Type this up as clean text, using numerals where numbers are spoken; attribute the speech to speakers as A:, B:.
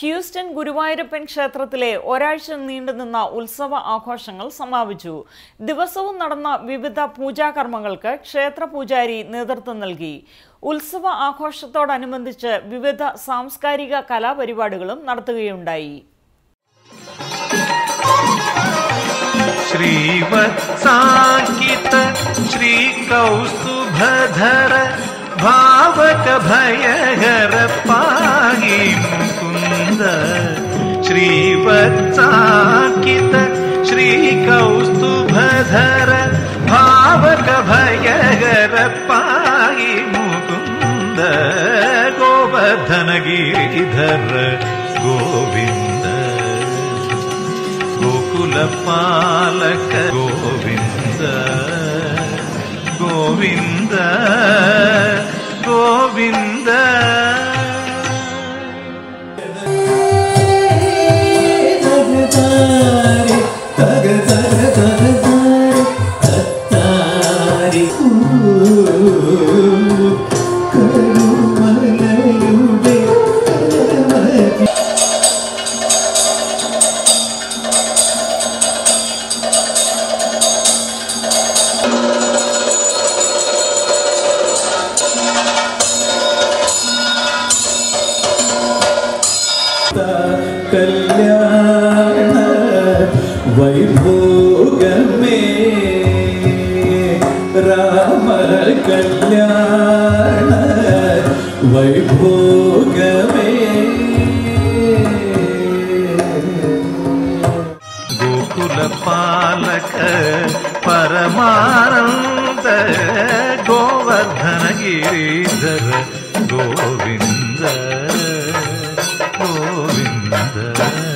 A: Houston Guruvayurappan ക്ഷേത്രത്തിലെ ഒരാഴ്ച നീണ്ടുനിന്ന ഉത്സവ ആഘോഷങ്ങൾ സമാപിച്ചു. ദിവസവും നടന്ന വിവിധ പൂജാകർമ്മങ്ങൾക്ക് ക്ഷേത്ര പൂജാരി നേതൃത്വം നൽകി. ഉത്സവ ആഘോഷത്തോടനുബന്ധിച്ച് വിവിധ സാംസ്കാരിക കലാപരിപാടികളും നടത്തുകയുണ്ടായി.
B: श्रीवत्साङ्कित श्रीकौस्तुभधर भावक भयहर पाहि मुकुन्द श्रीवत्साङ्कित श्रीकौस्तुभधर भावक भयहर पाहि मुकुन्द गोवर्धनगिरिधर गोविन्द गोकुलपालक गोविन्द गोविन्द गोविन्द
C: कल्याण वैभोगमे राम कल्याण वैभोगमे
B: गोकुलपालक परमानंद गोवर्धनगिरिधर गोविन्द गोविन्द